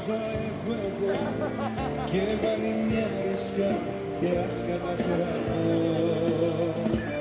έχω εγώ και βάλει μια ρίσκα και ας καταστραφώ.